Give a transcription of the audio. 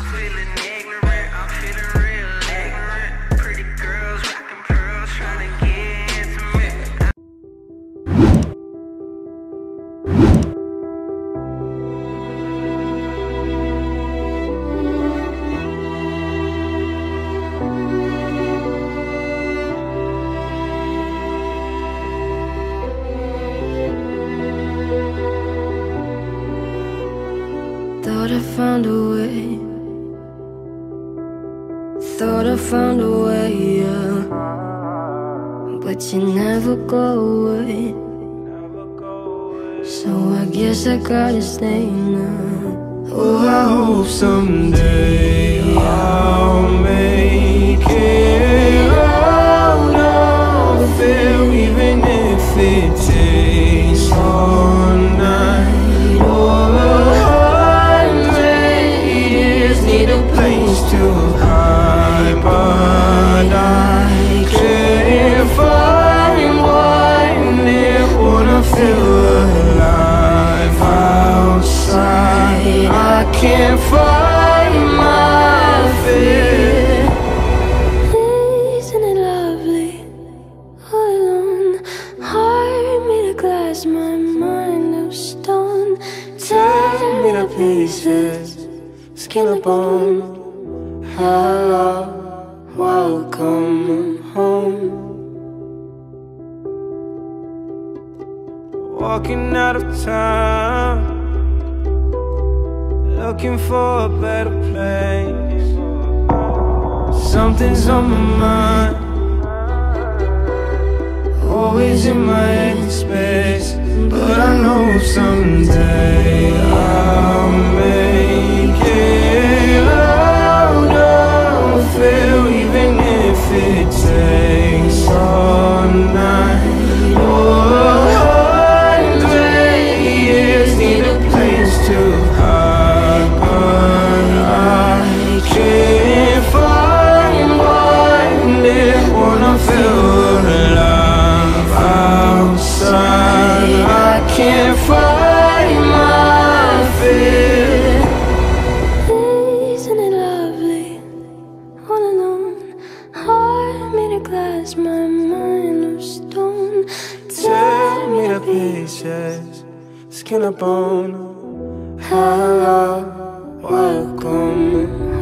feeling ignorant, I'm feeling real ignorant. Pretty girls rockin' pearls, tryna get intimate. Thought I found a way. Thought I found a way, yeah. But you never go away. So I guess I gotta stay now. Oh, I hope someday I'll make it out of there, even if it takes all night or 100 years. Need a place to hide, but I can't find one there. Wanna feel alive outside. I can't find my fear. Isn't it lovely? All alone. Heart made of glass, my mind of stone. Tear me to pieces, skin and bone. Hello, welcome home. Walking out of town, looking for a better place. Something's on my mind, always in my head space. But I know someday I'll make it out of here, even if it takes all night or 100 years. Need a place to hide, but I can't find one there. Wanna feel alive outside. I can't find my fear. Isn't it lovely? All alone. Heart made of glass, my mind of stone. Tear me to pieces, skin and bone. Hello, welcome